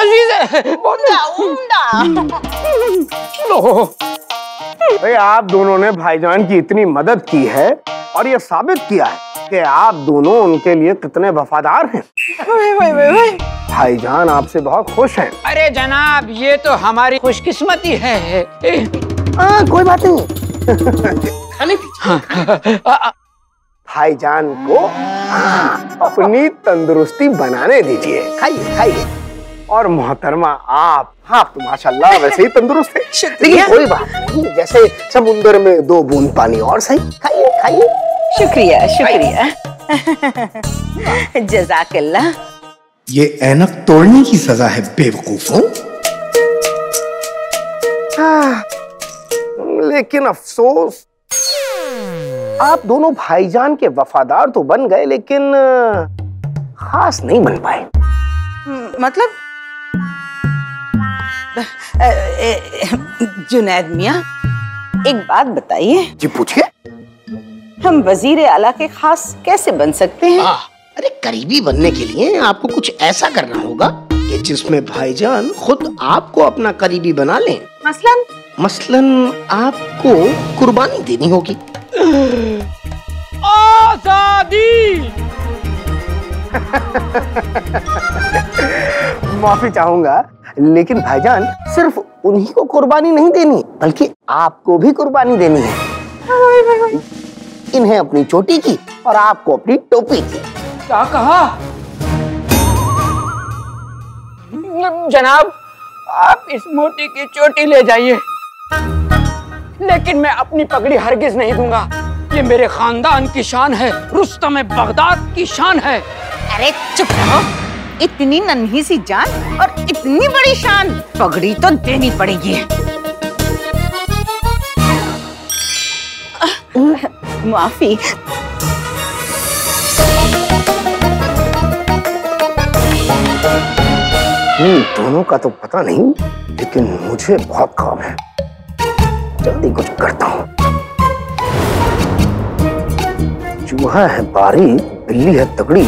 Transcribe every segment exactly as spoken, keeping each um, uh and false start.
लजीज है, बहुत उम्दा। भाई आप दोनों ने भाईजान की इतनी मदद की है और ये साबित किया है कि आप दोनों उनके लिए कितने वफादार हैं। भाई भाई भाई भाई भाईजान आपसे बहुत खुश हैं। अरे जनाब, ये तो हमारी खुशकिस्मती है। आ, कोई बात नहीं। खाने दीजिए। भाईजान को अपनी तंदुरुस्ती बनाने दीजिए, खाइए खाइए। और मोहतरमा आप, आप तो माशाल्लाह वैसे ही तंदुरुस्त है, लेकिन कोई बात नहीं, जैसे समुंदर में दो बूंद पानी और सही। खाइए खाइए। शुक्रिया शुक्रिया। जज़ाकल्लाह। ये ऐनक तोड़ने की सजा है बेवकूफों। हाँ, लेकिन अफसोस आप दोनों भाईजान के वफादार तो बन गए, लेकिन खास नहीं बन पाए। मतलब जुनैद मियाँ, एक बात बताइए। जी पूछिए। हम वजीर आला के खास कैसे बन सकते हैं? आ, अरे करीबी बनने के लिए आपको कुछ ऐसा करना होगा कि जिसमें भाईजान खुद आपको अपना करीबी बना लें। मसलन मसलन आपको कुर्बानी देनी होगी। आजादी। माफी चाहूंगा, लेकिन भाईजान सिर्फ उन्हीं को कुर्बानी नहीं देनी, बल्कि आपको भी कुर्बानी देनी है। इन्हें अपनी चोटी की और आपको अपनी टोपी की। क्या कहा जनाब? आप इस मोटी की चोटी ले जाइए, लेकिन मैं अपनी पगड़ी हरगिज नहीं दूंगा। ये मेरे खानदान की शान है, रुस्तम बगदाद की शान है। अरे चुप रहो, इतनी नन्ही सी जान और इतनी बड़ी शान, पगड़ी तो देनी पड़ेगी। माफी। हम्म, दोनों का तो पता नहीं, लेकिन मुझे बहुत काम है, जल्दी कुछ करता हूँ। चूहा है बारी, बिल्ली है तगड़ी,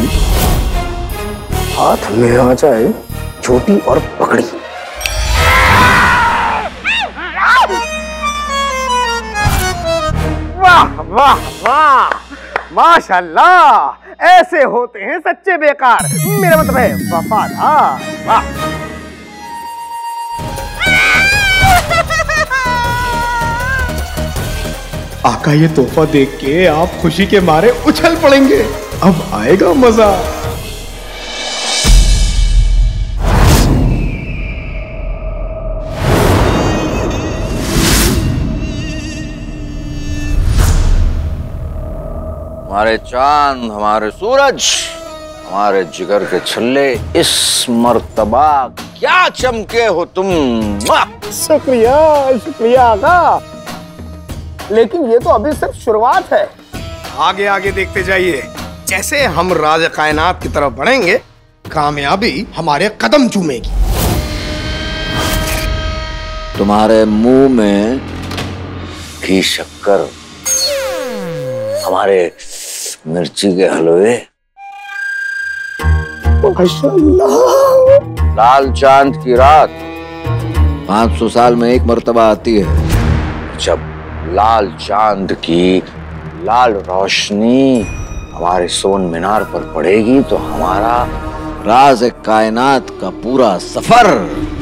हाथ में आ जाए छोटी और पकड़ी। वाह वाह वाह, माशाल्लाह, ऐसे होते हैं सच्चे बेकार, मेरा मतलब है वफादार। वाह। आका ये तोहफा देख के आप खुशी के मारे उछल पड़ेंगे। अब आएगा मजा। हमारे चांद, हमारे सूरज, हमारे जिगर के छल्ले, इस मर्तबा क्या चमके हो तुम। शुक्रिया शुक्रिया आका, लेकिन ये तो अभी सिर्फ शुरुआत है। आगे आगे देखते जाइए, जैसे हम राज कायनात की तरफ बढ़ेंगे, कामयाबी हमारे कदम चूमेगी। तुम्हारे मुंह में घी शक्कर, हमारे मिर्ची के हलवे। माशाअल्लाह। लाल चांद की रात पाँच सौ साल में एक मर्तबा आती है, जब लाल चांद की लाल रोशनी हमारे सोन मीनार पर पड़ेगी तो हमारा राज कायनात का पूरा सफर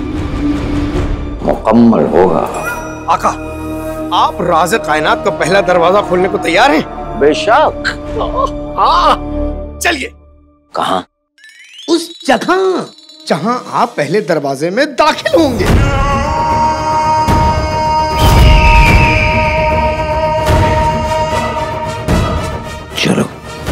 मुकम्मल होगा। आका, आप राज कायनात का पहला दरवाजा खोलने को तैयार हैं? बेशक। हाँ, चलिए। कहाँ? उस जगह जहां आप पहले दरवाजे में दाखिल होंगे। चलो।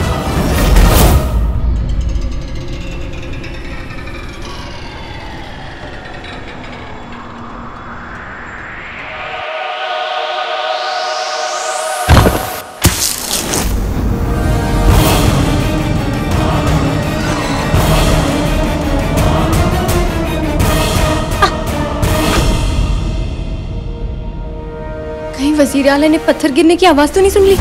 वजीर आला ने पत्थर गिरने की आवाज तो नहीं सुन ली?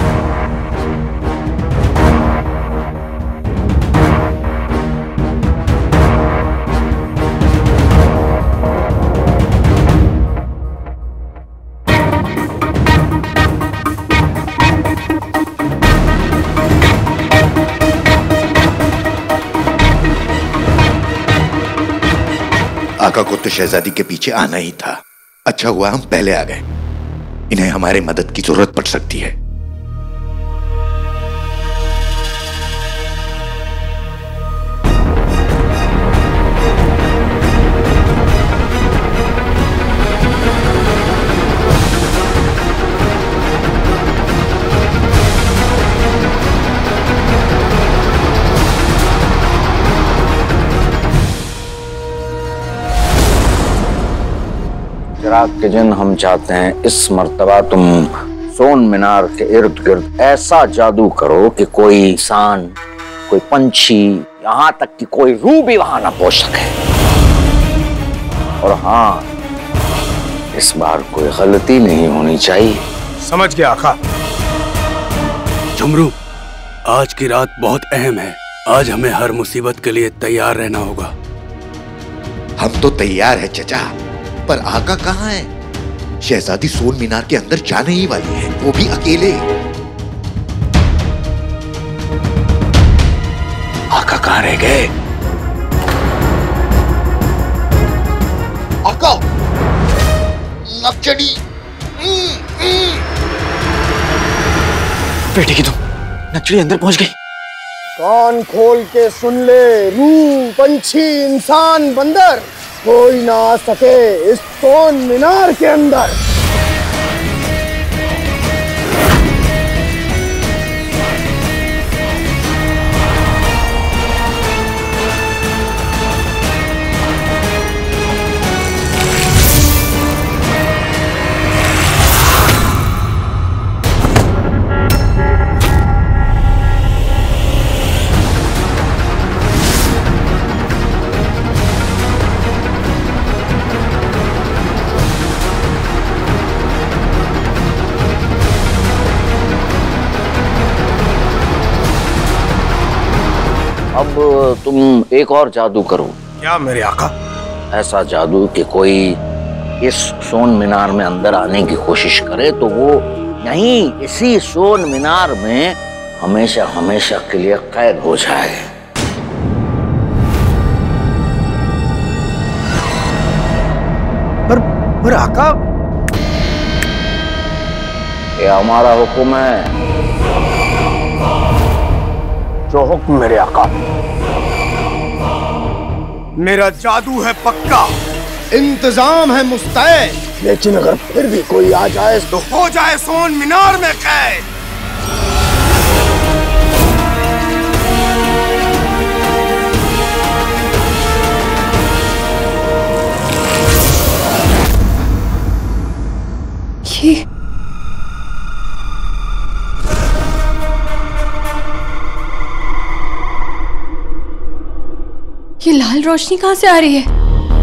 आका को तो शहजादी के पीछे आना ही था। अच्छा हुआ हम पहले आ गए। इन्हें हमारे मदद की जरूरत पड़ सकती है। चिराग के जिन, हम चाहते हैं इस मर्तबा तुम सोन मीनार के इर्द गिर्द ऐसा जादू करो कि कोई इंसान, कोई पंछी, यहाँ तक कि कोई रूह भी वहां ना पहुंच सके। और हाँ, इस बार कोई गलती नहीं होनी चाहिए। समझ गया आका। झुमरू, आज की रात बहुत अहम है। आज हमें हर मुसीबत के लिए तैयार रहना होगा। हम तो तैयार है चचा, पर आका कहाँ है? शहजादी सोन मीनार के अंदर जाने ही वाली है, वो भी अकेले। आका कहाँ रह गए? आका, नक्चड़ी। बेटी की तुम, नक्चड़ी अंदर पहुंच गई। कान खोल के सुन ले, रूह, पंछी, इंसान, बंदर, कोई ना आ सके इस सोन मीनार के अंदर। अब तुम एक और जादू करो। क्या मेरे आका? ऐसा जादू कि कोई इस सोन मीनार में अंदर आने की कोशिश करे तो वो यहीं इसी सोन मीनार में हमेशा हमेशा के लिए कैद हो जाए। पर पर आका, ये हमारा हुक्म है। जो हुक्म मेरे आका। मेरा जादू है पक्का, इंतजाम है मुस्तैद। लेकिन अगर फिर भी कोई आ जाए तो हो जाए सोन मीनार में कैद। ये ये लाल रोशनी कहां से आ रही है?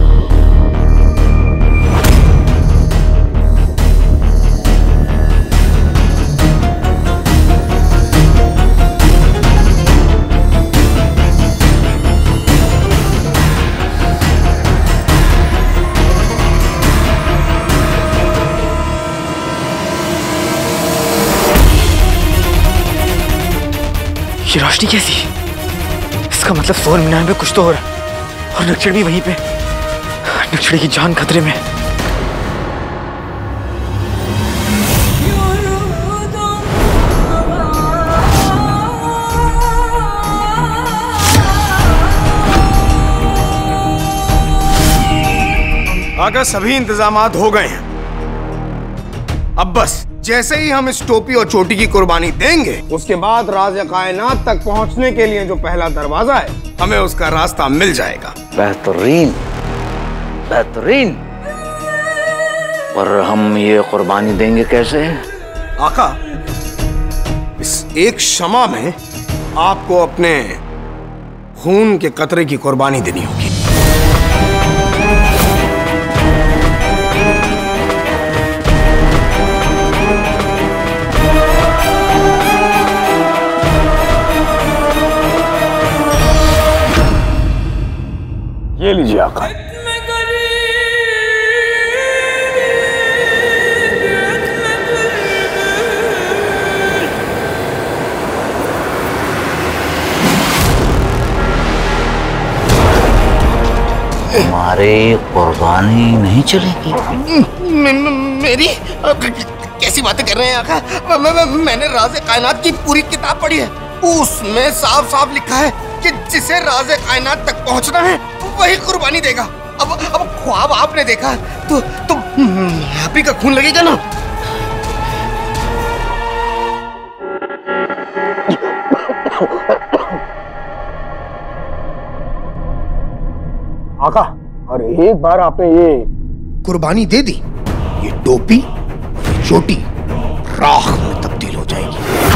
ये रोशनी कैसी? इसका मतलब सोन मीनार में कुछ तो हो रहा है और नक्चड़ भी वहीं पे। नक्चड़ की जान खतरे में। आका, सभी इंतजामात हो गए हैं। अब बस जैसे ही हम इस टोपी और चोटी की कुर्बानी देंगे, उसके बाद राज कायनात तक पहुंचने के लिए जो पहला दरवाजा है, हमें उसका रास्ता मिल जाएगा। बेहतरीन, बेहतरीन। पर हम ये कुर्बानी देंगे कैसे? आका, इस एक शमा में आपको अपने खून के कतरे की कुर्बानी देनी होगी। ये लीजिए आका। हमारे तुम्हारी कुर्बानी नहीं चलेगी? मे, मे, मेरी कैसी बातें कर रहे हैं आका? मैं, मैं, मैंने राज़े कायनात की पूरी किताब पढ़ी है, उसमें साफ साफ लिखा है कि जिसे राज़े कायनात तक पहुंचना है वही कुर्बानी देगा। अब अब ख्वाब आपने देखा तो तो आप ही का खून लगेगा ना। आका, और एक बार आपने ये कुर्बानी दे दी, ये टोपी ये चोटी राख में तब्दील हो जाएगी।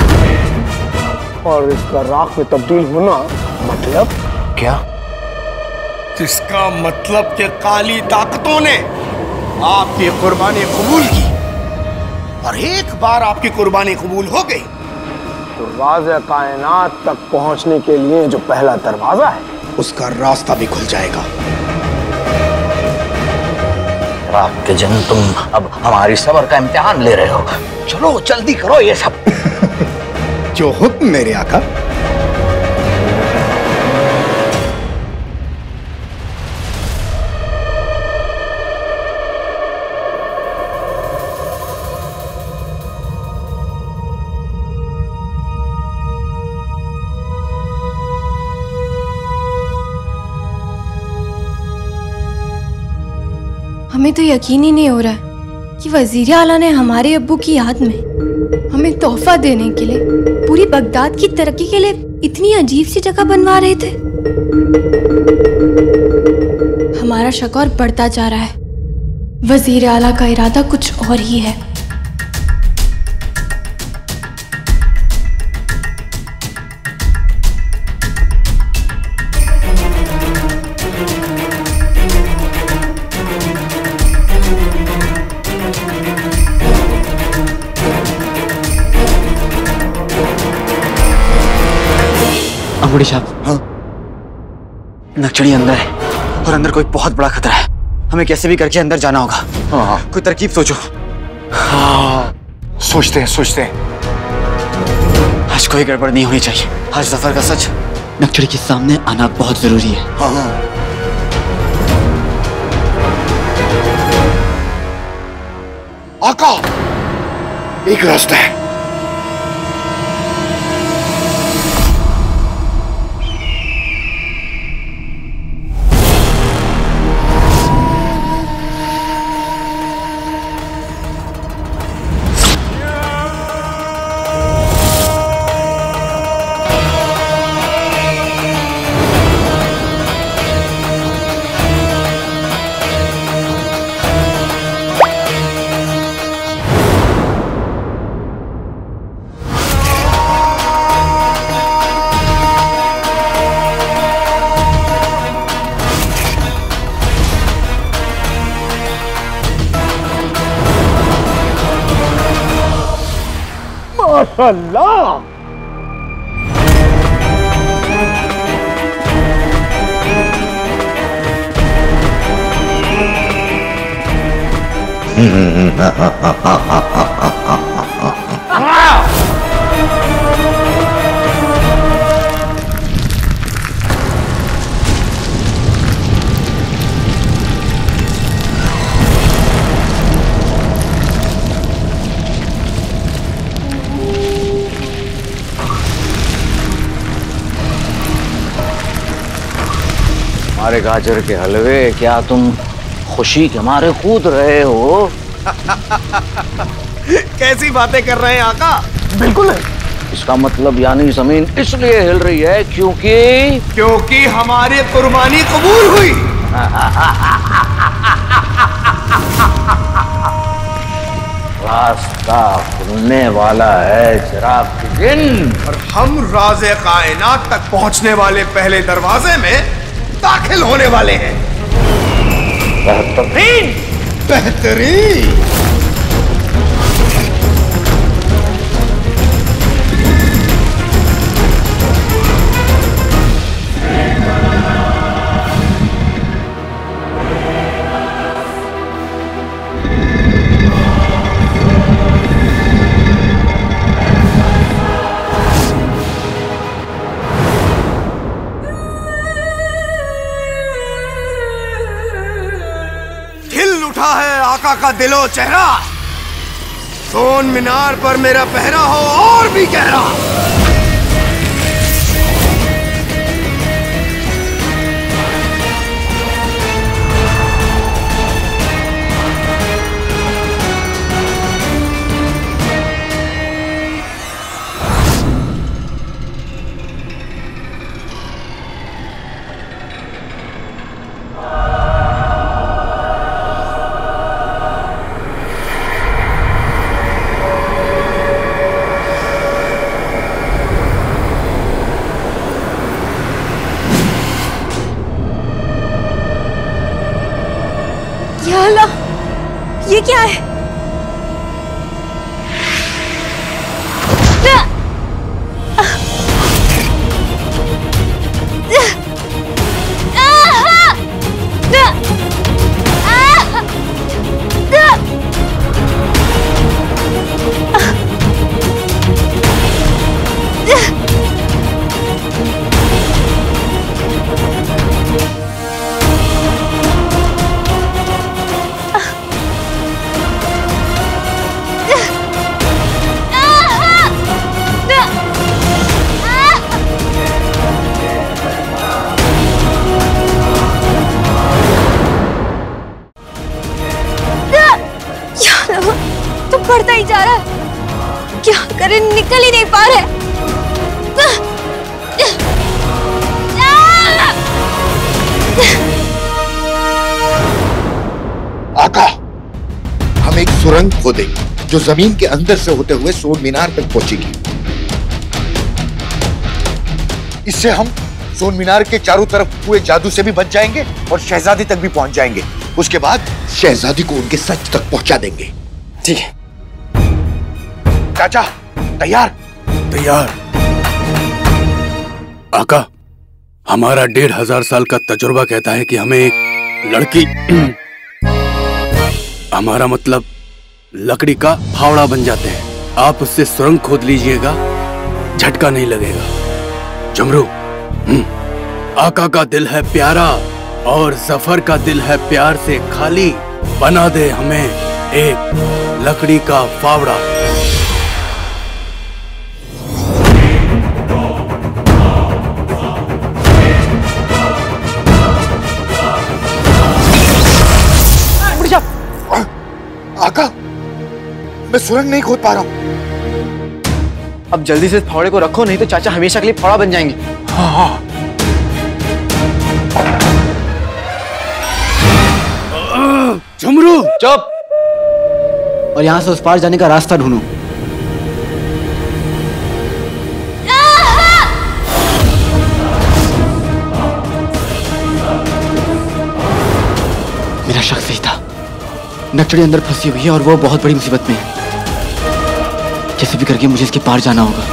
और इसका राख में तब्दील होना मतलब क्या? जिसका मतलब कि काली ताकतों ने आपकी कुर्बानी कबूल की, और एक बार आपकी कुर्बानी कबूल हो गई तो राज़े कायनात तक पहुंचने के लिए जो पहला दरवाजा है उसका रास्ता भी खुल जाएगा। रात के जन तुम अब हमारी सब्र का इम्तिहान ले रहे हो। चलो जल्दी करो ये सब। जो हुक्म मेरे आका। हमें तो यकीन ही नहीं हो रहा है कि वजीर आला ने हमारे अब्बू की याद में हमें तोहफा देने के लिए पूरी बगदाद की तरक्की के लिए इतनी अजीब सी जगह बनवा रहे थे। हमारा शक और बढ़ता जा रहा है। वजीर आला का इरादा कुछ और ही है। अंगूठी साहब, हाँ? नक्चड़ी अंदर है और अंदर कोई बहुत बड़ा खतरा है। हमें कैसे भी करके अंदर जाना होगा। हाँ। कोई तरकीब सोचो। हाँ, सोचते हैं सोचते हैं। आज कोई गड़बड़ नहीं होनी चाहिए। आज जफर का सच नक्चड़ी के सामने आना बहुत जरूरी है। हाँ। आका, एक रास्ता है। माशाअल्लाह। हमारे गाजर के हलवे, क्या तुम खुशी के मारे कूद रहे हो? कैसी बातें कर रहे हैं आका? बिल्कुल है। इसका मतलब यानी जमीन इसलिए हिल रही है क्योंकि क्योंकि हमारी कुर्बानी कबूल हुई। रास्ता खुलने वाला है चिराग के दिन, और हम राज़े कायनात तक पहुंचने वाले पहले दरवाजे में दाखिल होने वाले हैं। बेहतरीन बेहतरीन। आका का दिलो चेहरा, सोन मीनार पर मेरा पहरा हो और भी गहरा। ये क्या है? बढ़ता ही जा रहा है, क्या करें, निकल ही नहीं पा रहे। आका, हम एक सुरंग खोदेंगे जो जमीन के अंदर से होते हुए सोन मीनार तक पहुंचेगी। इससे हम सोन मीनार के चारों तरफ हुए जादू से भी बच जाएंगे और शहजादी तक भी पहुंच जाएंगे। उसके बाद शहजादी को उनके सच तक पहुंचा देंगे। ठीक है चाचा, तैयार? तैयार। आका, हमारा डेढ़ हजार साल का तजुर्बा कहता है कि हमें एक लड़की हमारा मतलब लकड़ी का फावड़ा बन जाते हैं। आप उससे सुरंग खोद लीजिएगा, झटका नहीं लगेगा। जमरू, आका का दिल है प्यारा और जफर का दिल है प्यार से खाली, बना दे हमें एक लकड़ी का फावड़ा। आका, मैं सुरंग नहीं खोद पा रहा हूं। अब जल्दी से फावड़े को रखो, नहीं तो चाचा हमेशा के लिए फावड़ा बन जाएंगे। हाँ हाँ। झुमरू, चुप! और यहां से उस पार जाने का रास्ता ढूंढो। मेरा शक सही था, नकचड़ी अंदर फंसी हुई है और वो बहुत बड़ी मुसीबत में है। कैसे भी करके मुझे इसके पार जाना होगा।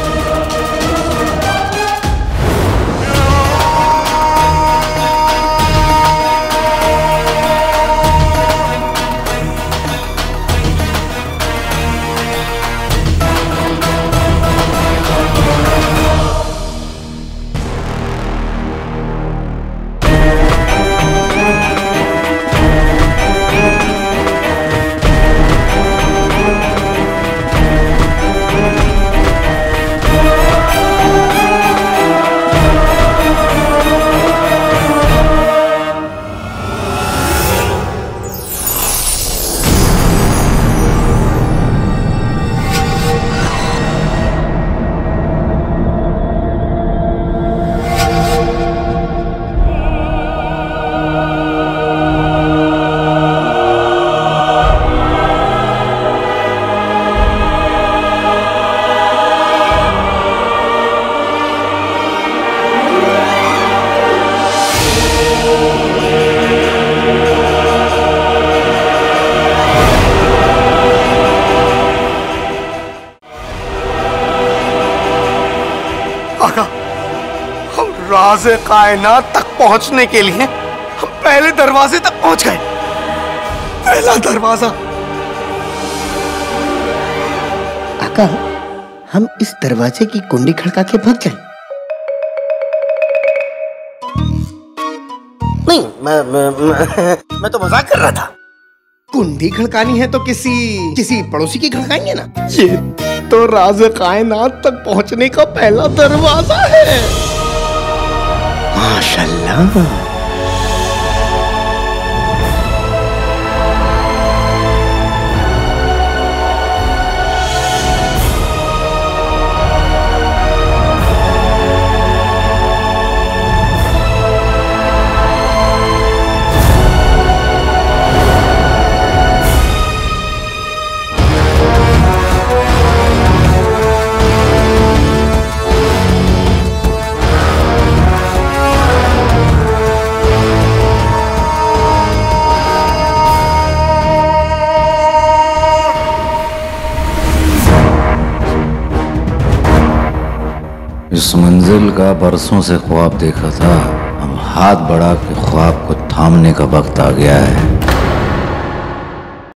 राज़े कायनात तक पहुंचने के लिए हम पहले दरवाजे तक पहुंच गए। पहला दरवाजा। आका, हम इस दरवाजे की कुंडी खड़का के भाग जाएं? नहीं, मैं, मैं, मैं, मैं तो मजाक कर रहा था। कुंडी खड़कानी है तो किसी किसी पड़ोसी की खड़काएंगे ना। ये तो राज़ कायनात तक पहुंचने का पहला दरवाजा है। माशाल्लाह। इस मंजिल का बरसों से ख्वाब देखा था, अब हाथ बढ़ा के ख्वाब को थामने का वक्त आ गया है।